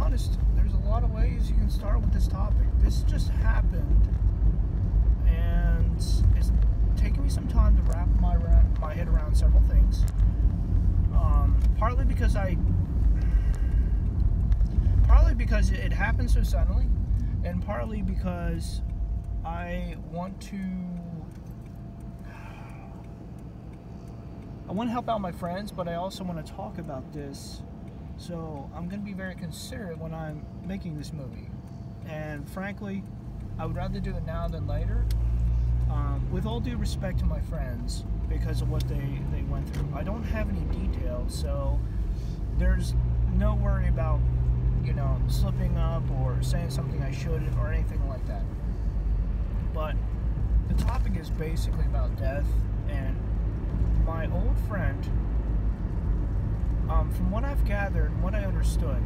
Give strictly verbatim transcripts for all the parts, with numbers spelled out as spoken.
honest, there's a lot of ways you can start with this topic. This just happened, and it's taken me some time to wrap my my head around several things. Um, partly because I, partly because it happened so suddenly, and partly because I want to, I want to help out my friends, but I also want to talk about this. So I'm going to be very considerate when I'm making this movie. And frankly, I would rather do it now than later. Um, with all due respect to my friends, because of what they, they went through. I don't have any details, so there's no worry about, you know, slipping up or saying something I shouldn't or anything like that. But the topic is basically about death, and my old friend, um, from what I've gathered, what I understood,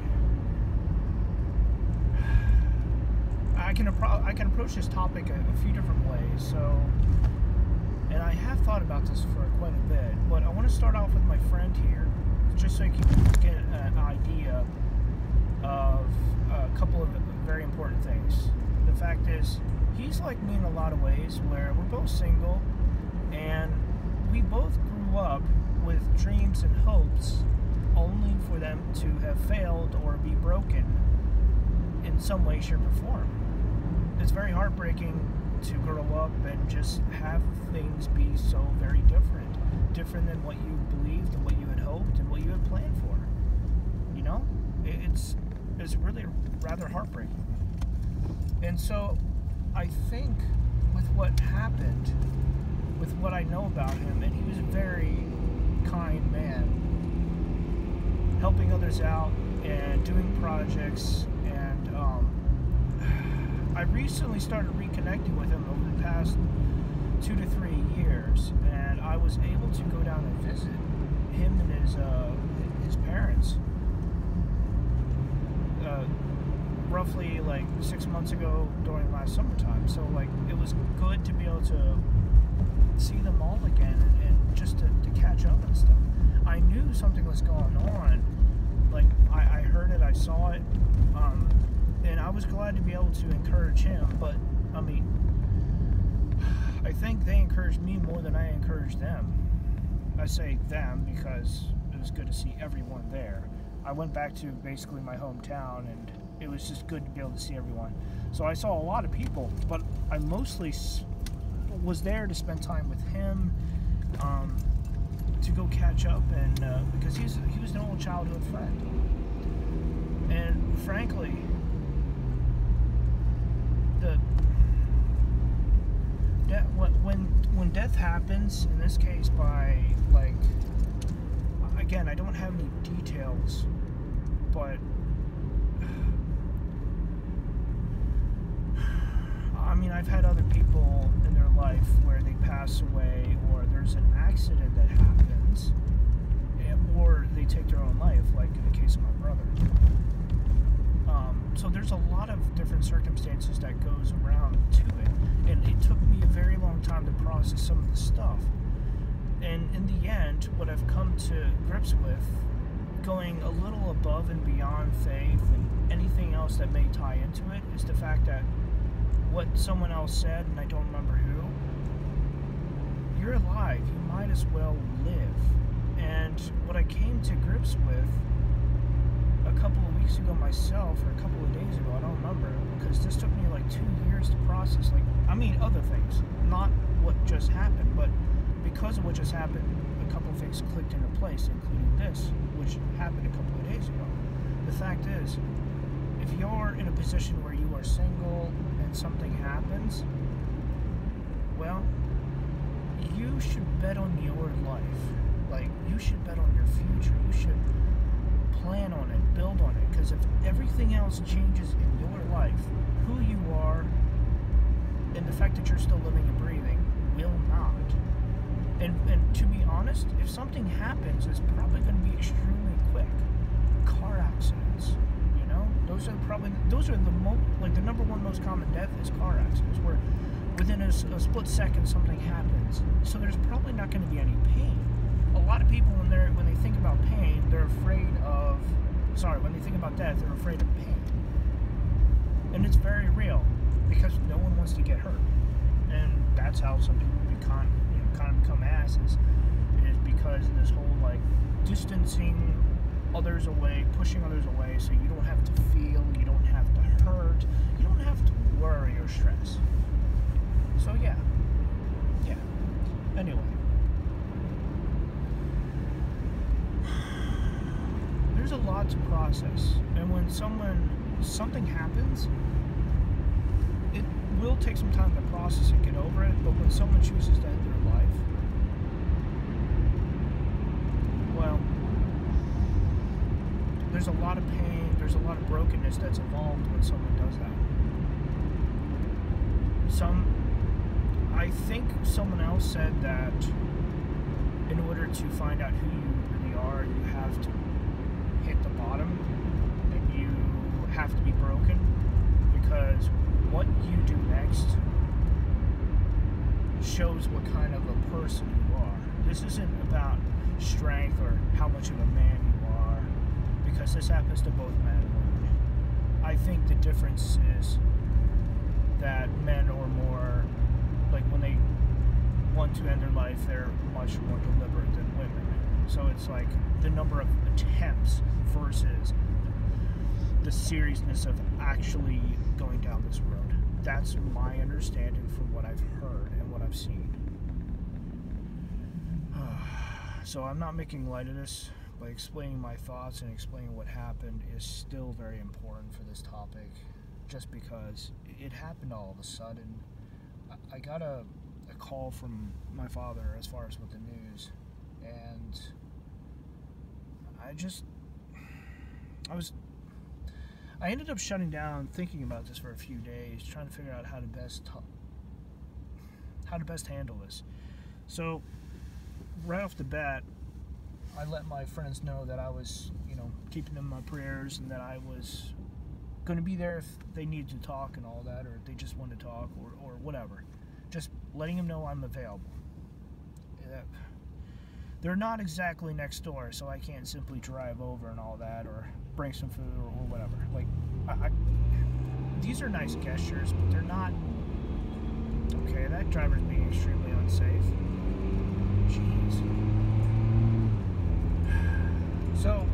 I can appro- I can approach this topic a, a few different ways. So, and I have thought about this for quite a bit. But I want to start off with my friend here, just so you can get an idea of a couple of very important things. The fact is, he's like me in a lot of ways, where we're both single, and we both grew up with dreams and hopes, only for them to have failed or be broken in some way, shape, or form. It's very heartbreaking to grow up and just have things be so very different. Different than what you believed and what you had hoped and what you had planned for. You know? It's, it's really rather heartbreaking. And so, I think with what happened, with what I know about him, and he was a very kind man, helping others out and doing projects, and um, I recently started reconnecting with him over the past two to three years, and I was able to go down and visit him and his uh, his parents uh, roughly like six months ago during last summertime. So like it was good to be able to see them all again, and, and just to, to catch up and stuff. I knew something was going on. Like I, I heard it, I saw it. Um, And I was glad to be able to encourage him, but, I mean, I think they encouraged me more than I encouraged them. I say them because it was good to see everyone there. I went back to basically my hometown, and it was just good to be able to see everyone. So I saw a lot of people, but I mostly was there to spend time with him, um, to go catch up, and uh, because he's, he was an old childhood friend. And frankly, The, de- when when death happens, in this case by, like, again, I don't have any details, but I mean, I've had other people in their life where they pass away, or there's an accident that happens, or they take their own life, like in the case of my brother. Um, so there's a lot of different circumstances that goes around to it, and it took me a very long time to process some of the stuff. And in the end, what I've come to grips with, going a little above and beyond faith and anything else that may tie into it, is the fact that what someone else said, and I don't remember who, you're alive, you might as well live. And what I came to grips with a couple of weeks ago myself, or a couple of days ago, I don't remember, because this took me like two years to process, like, I mean other things, not what just happened, but because of what just happened, a couple of things clicked into place, including this, which happened a couple of days ago. The fact is, if you're in a position where you are single and something happens, well, you should bet on your life. Like, you should bet on your future. You should plan on it, build on it, because if everything else changes in your life, who you are and the fact that you're still living and breathing will not. And and to be honest, if something happens, it's probably going to be extremely quick. Car accidents, you know, those are probably those are the mo like the number one most common death is car accidents, where within a, a split second something happens. So there's probably not going to be any pain. A lot of people, when they're when they think about pain, they're afraid of sorry, when they think about death, they're afraid of pain. And it's very real, because no one wants to get hurt. And that's how some people become, you know, kind of become asses, is because of this whole, like, distancing others away, pushing others away, so you don't have to feel, you don't have to hurt, you don't have to worry or stress. So yeah, yeah. Anyway, there's a lot to process, and when someone, something happens, it will take some time to process and get over it, but when someone chooses to end their life, well, there's a lot of pain, there's a lot of brokenness that's involved when someone does that. Some, I think someone else said that in order to find out who you really are, you have to hit the bottom, and you have to be broken, because what you do next shows what kind of a person you are. This isn't about strength or how much of a man you are, because this happens to both men and women. I think the difference is that men are more, like, when they want to end their life, they're much more deliberate than women. So it's like the number of attempts versus the seriousness of actually going down this road. That's my understanding from what I've heard and what I've seen. So I'm not making light of this, but explaining my thoughts and explaining what happened is still very important for this topic, just because it happened all of a sudden. I got a, a call from my father as far as with the news, and I just, I was, I ended up shutting down, thinking about this for a few days, trying to figure out how to best, how to best handle this. So, right off the bat, I let my friends know that I was, you know, keeping them in my prayers, and that I was going to be there if they needed to talk and all that, or if they just wanted to talk, or, or whatever. Just letting them know I'm available. Yeah. They're not exactly next door, so I can't simply drive over and all that, or bring some food, or, or whatever. Like, I, I, these are nice gestures, but they're not. Okay, that driver's being extremely unsafe. Jeez. So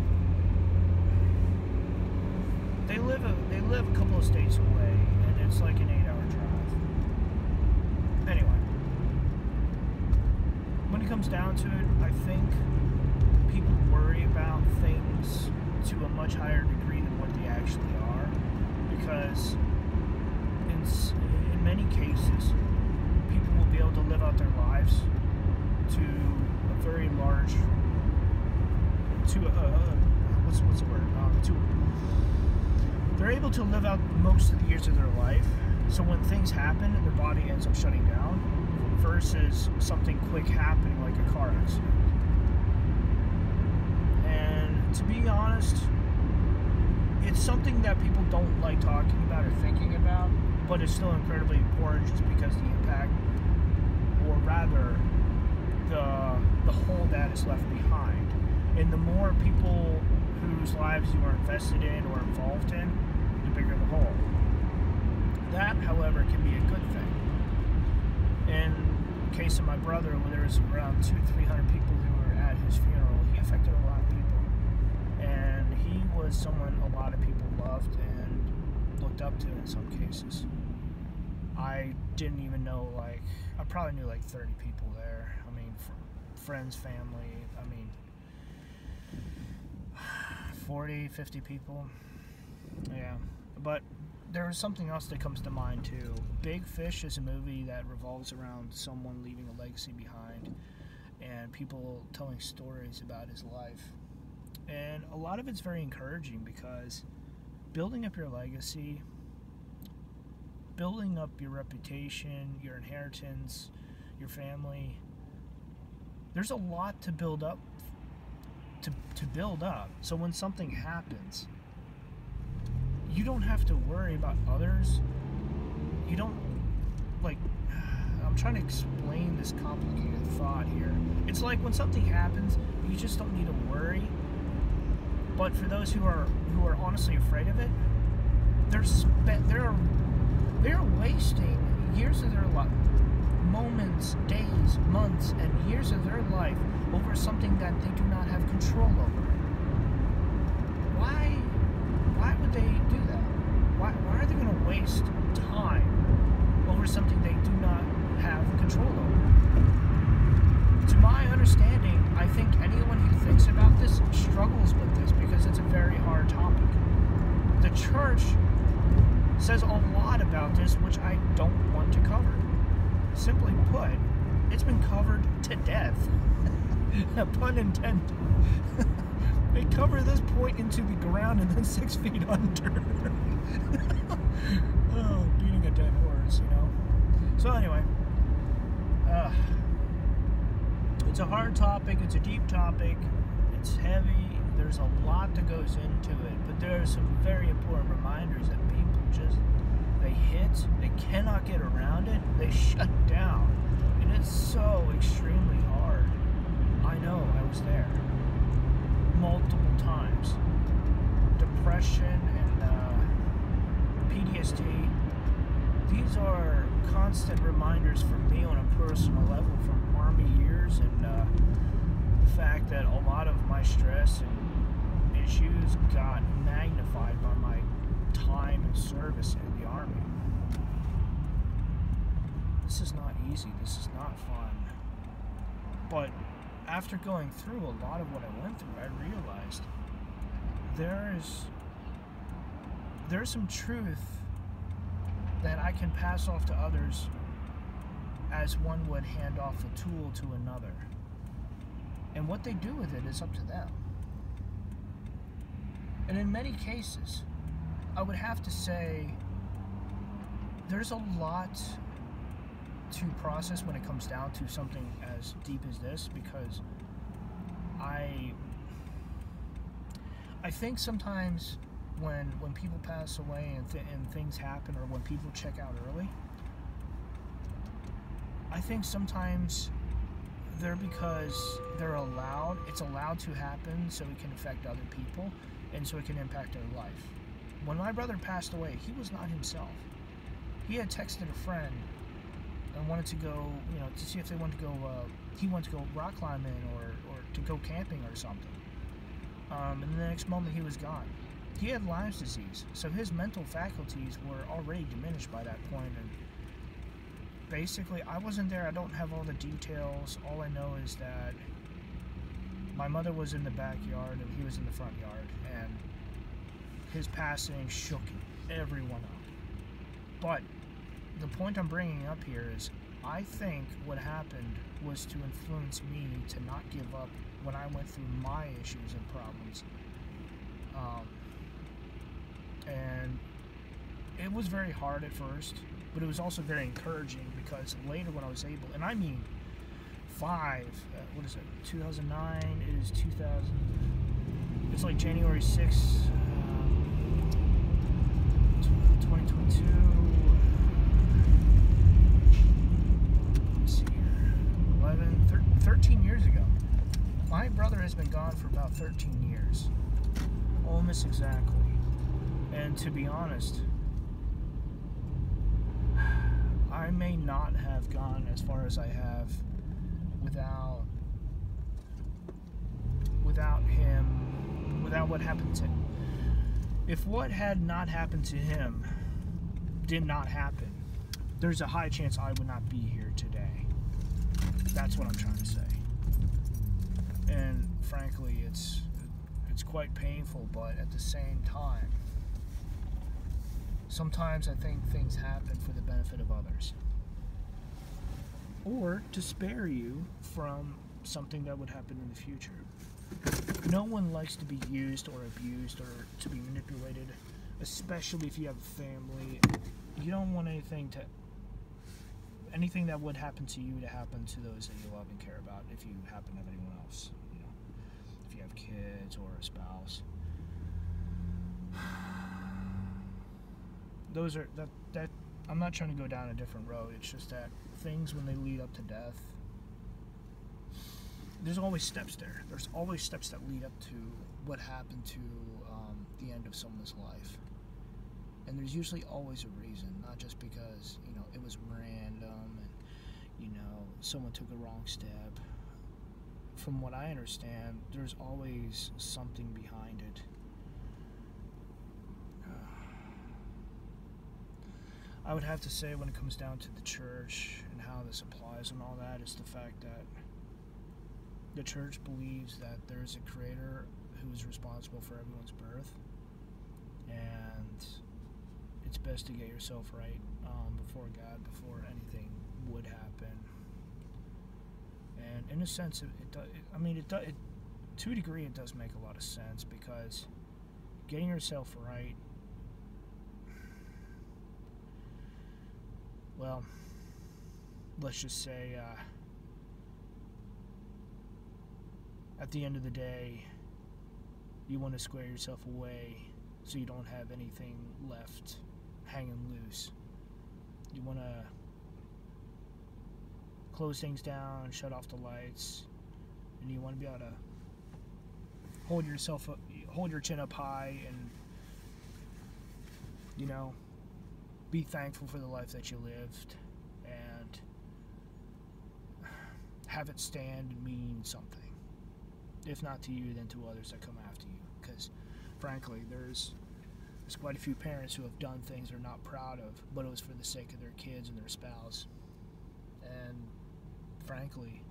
they live a they live a couple of states away, and it's like an eight-hour drive. Anyway, when it comes down to it, I think people worry about things to a much higher degree than what they actually are, because in in many cases, people will be able to live out their lives to a very large, to a, uh, what's what's the word? Um, to they're able to live out most of the years of their life. So when things happen and their body ends up shutting down, versus something quick happening like a car accident. And to be honest, it's something that people don't like talking about or thinking about, but it's still incredibly important just because the impact, or rather, the the hole that is left behind. And the more people whose lives you are invested in or involved in, the bigger the hole. That, however, can be a good thing. In the case of my brother, when there was around two, three hundred people who were at his funeral, he affected a lot of people. And he was someone a lot of people loved and looked up to in some cases. I didn't even know, like, I probably knew like thirty people there. I mean, fr friends, family, I mean, forty, fifty people. Yeah, but there was something else that comes to mind too. Big Fish is a movie that revolves around someone leaving a legacy behind and people telling stories about his life. And a lot of it's very encouraging, because building up your legacy, building up your reputation, your inheritance, your family, there's a lot to build up to, to build up. So when something happens, you don't have to worry about others. You don't, like, I'm trying to explain this complicated thought here. It's like when something happens, you just don't need to worry. But for those who are who are honestly afraid of it, they're spe- they're they're wasting years of their life, moments, days, months, and years of their life over something that they do not have control over. Why why would they do that? Why why are they going to waste time over something they do not have control over? To my understanding, I think anyone who thinks about this struggles with this because it's a very hard topic. The church says a lot about this, which I don't want to cover. Simply put, it's been covered to death. Pun intended. They cover this point into the ground and then six feet under. Oh, beating a dead horse, you know? So anyway, uh, it's a hard topic, it's a deep topic, it's heavy, there's a lot that goes into it, but there are some very important reminders that people just, they hit, they cannot get around it, they shut down, and it's so extremely hard. I know, I was there multiple times. Depression and uh, P T S D, these are constant reminders for me on a personal level from Army years, and uh, the fact that a lot of my stress and issues got magnified by my time and service in the Army. This is not easy, this is not fun, but after going through a lot of what I went through, I realized there is there's some truth that I can pass off to others as one would hand off a tool to another. And what they do with it is up to them. And in many cases, I would have to say there's a lot to process when it comes down to something as deep as this, because I I think sometimes when when people pass away and, th- and things happen, or when people check out early, I think sometimes they're because they're allowed, it's allowed to happen so it can affect other people and so it can impact their life. When my brother passed away, he was not himself. He had texted a friend and wanted to go, you know, to see if they wanted to go, uh, he wanted to go rock climbing or, or to go camping or something. Um, and the next moment he was gone. He had Lyme's disease, so his mental faculties were already diminished by that point, and basically, I wasn't there, I don't have all the details. All I know is that my mother was in the backyard and he was in the front yard, and his passing shook everyone up. But the point I'm bringing up here is, I think what happened was to influence me to not give up when I went through my issues and problems. Um, and it was very hard at first, but it was also very encouraging, because later when I was able, and I mean five, uh, what is it, two thousand nine, it is two thousand, it's like January sixth, um, twenty twenty-two, let's see here, eleven, thirteen years ago. My brother has been gone for about thirteen years, almost exactly, and to be honest, I may not have gone as far as I have without without him, without what happened to him. If what had not happened to him did not happen, there's a high chance I would not be here today. That's what I'm trying to say. And frankly, it's it's quite painful, but at the same time, sometimes I think things happen for the benefit of others, or to spare you from something that would happen in the future. No one likes to be used or abused or to be manipulated, especially if you have a family. You don't want anything to, anything that would happen to you to happen to those that you love and care about, if you happen to have anyone else, you know, if you have kids or a spouse. Those are, that, that, I'm not trying to go down a different road, it's just that things, when they lead up to death, there's always steps there. There's always steps that lead up to what happened to um, the end of someone's life. And there's usually always a reason, not just because, you know, it was random and, you know, someone took a wrong step. From what I understand, there's always something behind it. I would have to say, when it comes down to the church and how this applies and all that, is the fact that the church believes that there's a creator who is responsible for everyone's birth, and it's best to get yourself right um, before God before anything would happen. And in a sense, it, it, it I mean, it, do, it to a degree, it does make a lot of sense, because getting yourself right, well, let's just say, uh, at the end of the day, you want to square yourself away so you don't have anything left hanging loose. You want to close things down, shut off the lights, and you want to be able to hold yourself up, hold your chin up high, and, you know, be thankful for the life that you lived, and have it stand and mean something. If not to you, then to others that come after you. Because, frankly, there's there's quite a few parents who have done things they're not proud of, but it was for the sake of their kids and their spouse. And, frankly,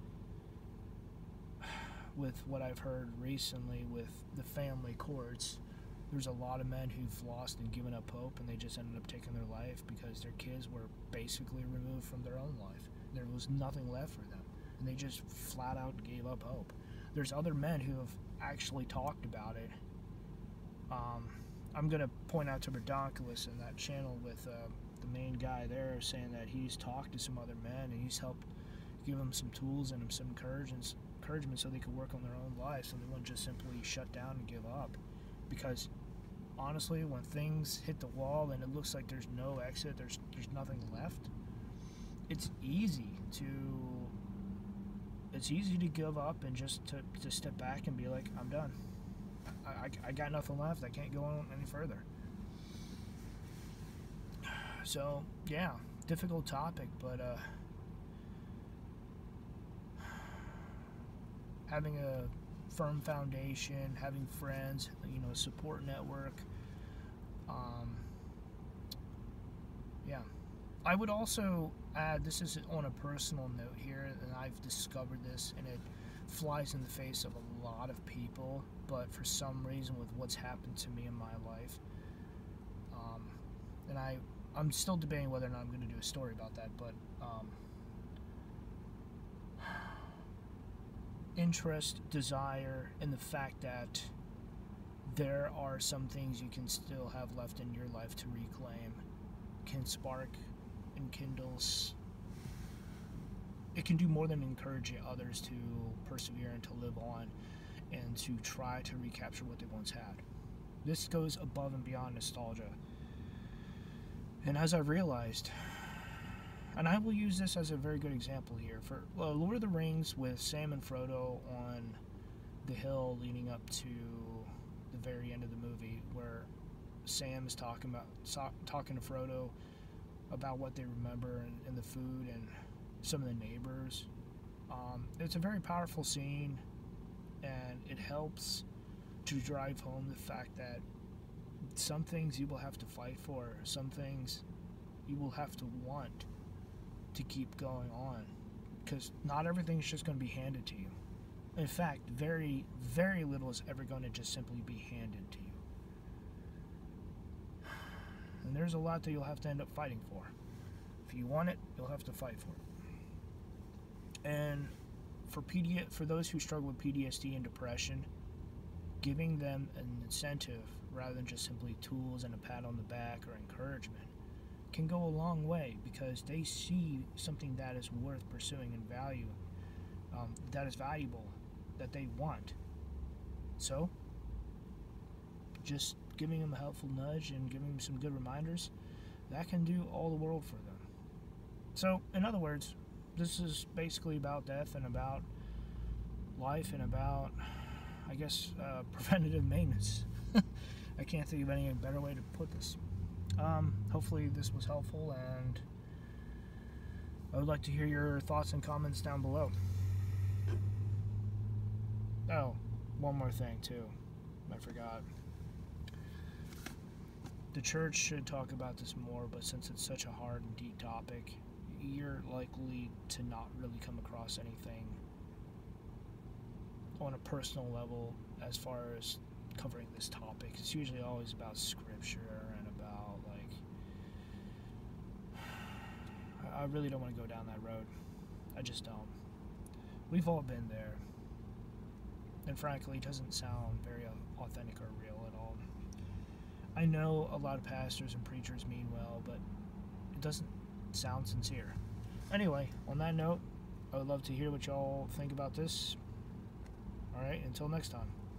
with what I've heard recently with the family courts, there's a lot of men who've lost and given up hope, and they just ended up taking their life because their kids were basically removed from their own life. There was nothing left for them, and they just flat out gave up hope. There's other men who have actually talked about it. Um, I'm going to point out to Redonkulous in that channel with uh, the main guy there, saying that he's talked to some other men and he's helped give them some tools and some encouragement, encouragement so they could work on their own lives, so they wouldn't just simply shut down and give up. Because honestly, when things hit the wall and it looks like there's no exit, there's there's nothing left, it's easy to it's easy to give up and just to, to step back and be like, I'm done. I, I, I got nothing left. I can't go on any further. So, yeah, difficult topic, but uh, having a firm foundation, having friends, you know, a support network, um, yeah. I would also add, this is on a personal note here, and I've discovered this, and it flies in the face of a lot of people, but for some reason with what's happened to me in my life, um, and I, I'm still debating whether or not I'm going to do a story about that, but um, interest, desire, and the fact that there are some things you can still have left in your life to reclaim can spark and kindles. It can do more than encourage others to persevere and to live on and to try to recapture what they once had. This goes above and beyond nostalgia. And as I've realized, and I will use this as a very good example here, for uh, Lord of the Rings with Sam and Frodo on the hill leading up to the very end of the movie, where Sam is talking about so, talking to Frodo about what they remember and, and the food and some of the neighbors. Um, it's a very powerful scene, and it helps to drive home the fact that some things you will have to fight for, some things you will have to want to keep going on, because not everything's just going to be handed to you. In fact, very, very little is ever going to just simply be handed to you. And there's a lot that you'll have to end up fighting for. If you want it, you'll have to fight for it. And for P D, for those who struggle with P T S D and depression, giving them an incentive rather than just simply tools and a pat on the back or encouragement can go a long way, because they see something that is worth pursuing and value, um, that is valuable, that they want. So, just giving them a helpful nudge and giving them some good reminders, that can do all the world for them. So, in other words, this is basically about death and about life and about I guess, uh, preventative maintenance. I can't think of any better way to put this. Um, hopefully this was helpful, and I would like to hear your thoughts and comments down below. Oh, one more thing too. I forgot. The church should talk about this more, but since it's such a hard and deep topic, you're likely to not really come across anything on a personal level as far as covering this topic. It's usually always about scripture and about, like, I really don't want to go down that road. I just don't. We've all been there. And frankly, it doesn't sound very authentic or real at all. I know a lot of pastors and preachers mean well, but it doesn't sound sincere. Anyway, on that note, I would love to hear what y'all think about this. Alright, until next time.